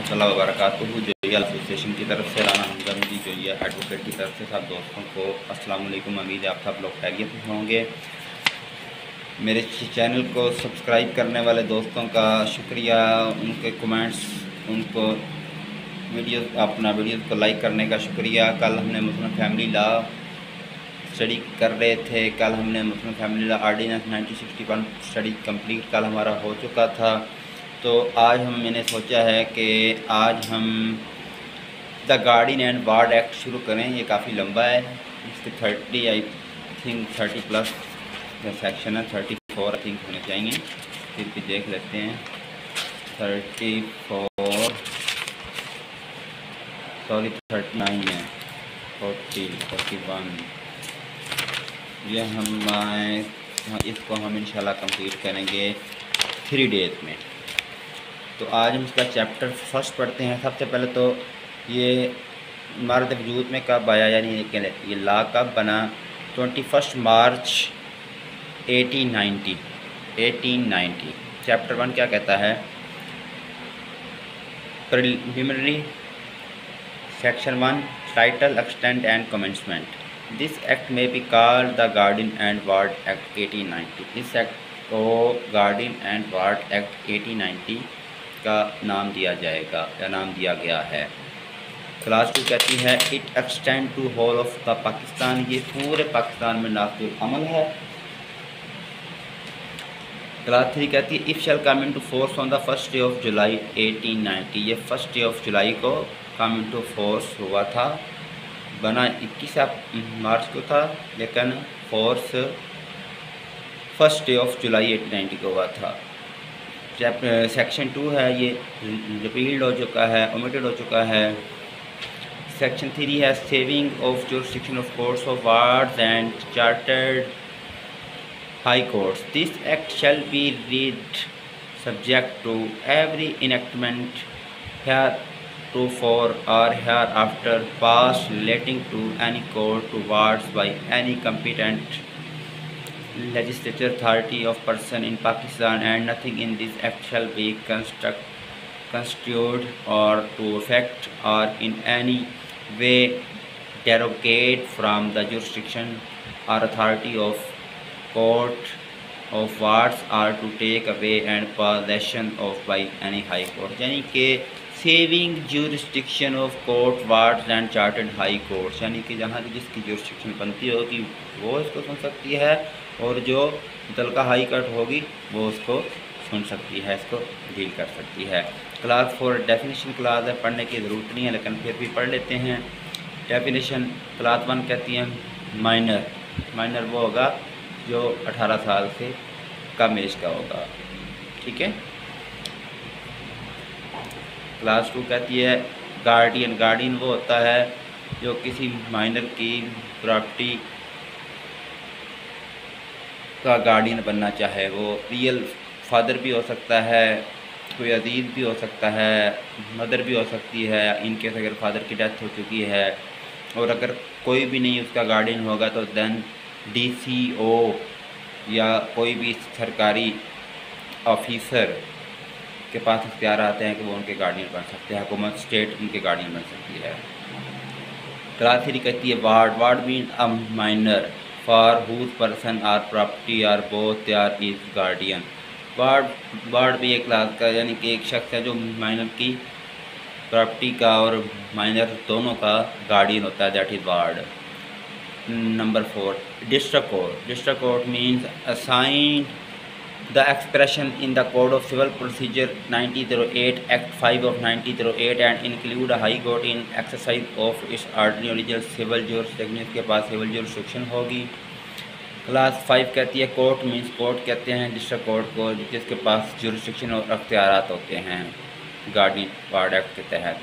रहमतुल्लाहि व बरकातुहू। जो ये एसोसिएशन की तरफ से राना हमजा जी जो ये एडवोकेट की तरफ से सब दोस्तों को अस्सलाम वालेकुम। उम्मीद है आप सब लोग खैरियत में होंगे। मेरे चैनल को सब्सक्राइब करने वाले दोस्तों का शुक्रिया, उनके कमेंट्स, उनको वीडियो को लाइक करने का शुक्रिया। कल हमने मुस्लिम फैमिली लॉ स्टडी कर रहे थे। कल हमने Muslim family law ordinance 1961 study complete कल हमारा हो चुका था। तो आज मैंने सोचा है कि आज हम the guardian and ward act शुरू करें। ये काफ़ी लंबा है, इसके 30 आई थिंक 30 प्लस सेक्शन है, 34 आई थिंक होने चाहिए। फिर भी देख लेते हैं। 34 सॉरी 39 है, 40 41 ये इसको हम इंशाल्लाह कंप्लीट करेंगे 3 डेज में। तो आज हम इसका चैप्टर फर्स्ट पढ़ते हैं। सबसे पहले तो ये इमारत वजूद में कब आया, यानी ये लॉ कब बना। 21 मार्च 1890। चैप्टर 1 क्या कहता है। Preliminary section 1 title, extent and commencement. This act may be called the guardian and ward act 1890। इस एक्ट को गार्डियन एंड वार्ड एक्ट 1890 का नाम दिया जाएगा या नाम दिया गया है। क्लास 2 कहती है it extend to whole of the Pakistan. ये पूरे पाकिस्तान में नाफिज अमल है। क्लास 3 कहती है if shall come into force on the 1st day of July 1890। ये 1st डे ऑफ जुलाई को कम इनटू फोर्स हुआ था। बना 21 मार्च को था, लेकिन force 1st day of July 1890 को हुआ था। सेक्शन 2 है, ये रिपील्ड हो चुका है, ओमिटेड हो चुका है। सेक्शन 3 है saving of jurisdiction of courts of wards and chartered high courts. This act shall be read subject to every enactment here to for or hereafter passed relating to any court to wards by any competent legislative authority of person in Pakistan, and nothing in this act shall be construed or to affect or in any way derogate from the jurisdiction or authority of court of wards or to take away and possession of by any high court। यानी कि saving jurisdiction of court wards and chartered high courts, यानी कि जहाँ जिसकी jurisdiction बनती होगी वो इसको सुन सकती है, और जो मुतलका हाई कोर्ट होगी वो उसको सुन सकती है, इसको डील कर सकती है। क्लास 4 डेफिनेशन क्लास है, पढ़ने की ज़रूरत नहीं है लेकिन फिर भी पढ़ लेते हैं। डेफिनेशन क्लास 1 कहती है माइनर वो होगा जो 18 साल से कम एज का होगा, ठीक है। क्लास 2 कहती है गार्डियन वो होता है जो किसी माइनर की प्रॉपर्टी का गार्डियन बनना चाहे। वो रियल फादर भी हो सकता है, कोई अजीज़ भी हो सकता है, मदर भी हो सकती है, इनकेस अगर फादर की डेथ हो चुकी है। और अगर कोई भी नहीं उसका गार्डियन होगा तो देन DCO या कोई भी सरकारी ऑफिसर के पास इख्तियार आते हैं कि वो उनके गार्डियन बन सकते हैं। हुकूमत स्टेट उनके गार्डियन बन सकती है। क्लास 3 कहती है ward mean a minor for whose person or property or both they are is guardian. Ward भी एक क्लास का, यानी कि एक शख्स है जो माइनर की प्रॉपर्टी का और माइनर दोनों का गार्डियन होता है, that is ward. Number 4 district court means assigned the expression in the Code of Civil Procedure 1908 Act 5 of 1908 and include a high court in exercise of its ordinary original civil jurisdiction। इसके पास civil jurisdiction होगी। Class 5 कहती है court means court कहते हैं district court को जिसके पास jurisdiction और अख्तियारात होते हैं गार्डियन वार्ड एक्ट के तहत।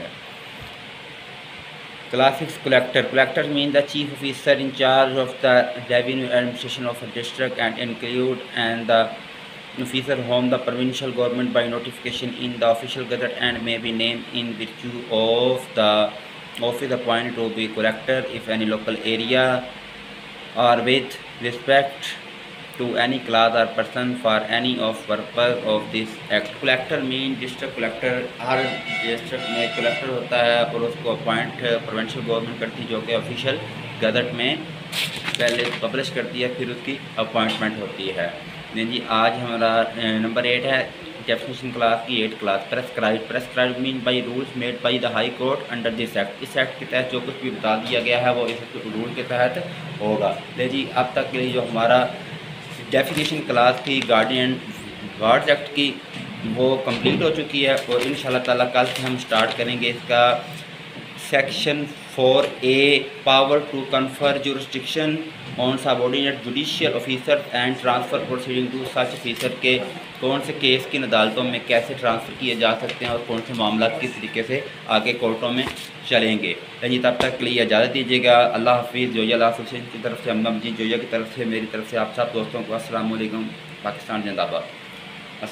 Class 6 collector mean the chief officer in charge of the revenue administration of a district and include and the officer whom the provincial government by notification in the official gazette and may be named in virtue of the office appointed to be collector if any local area or with respect to any class or person for any of purpose of this act। Collector mean district collector, हर डिस्ट्रिक्ट में collector होता है और उसको appoint provincial government करती है, जो कि ऑफिशियल गजट में पहले पब्लिश करती है, फिर उसकी अपॉइंटमेंट होती है। नहीं जी, आज हमारा नंबर 8 है डेफिनेशन क्लास की 8 class. Prescribe mean by rules made by the high court under this act. इस एक्ट के तहत जो कुछ भी बता दिया गया है वो इस रूल के तहत होगा। ले जी, अब तक के लिए जो हमारा डेफिनेशन क्लास थी गार्ड्स एक्ट की, वो कंप्लीट हो चुकी है और इंशाल्लाह ताला कल से हम स्टार्ट करेंगे इसका section 4A power to confer jurisdiction on subordinate judicial officer and transfer proceeding to such officer के कौन से केस किन अदालतों में कैसे ट्रांसफ़र किए जा सकते हैं और कौन से मामला किस तरीके से आगे कोर्टों में चलेंगे। जी, तब तक के लिए इजाज़त दीजिएगा। अल्लाह हाफिज़। जोया हुसैन की तरफ से, अम्मा मजीद जोया की तरफ से, मेरी तरफ से आप सब दोस्तों को अस्सलाम वालेकुम। पाकिस्तान जिंदाबाद।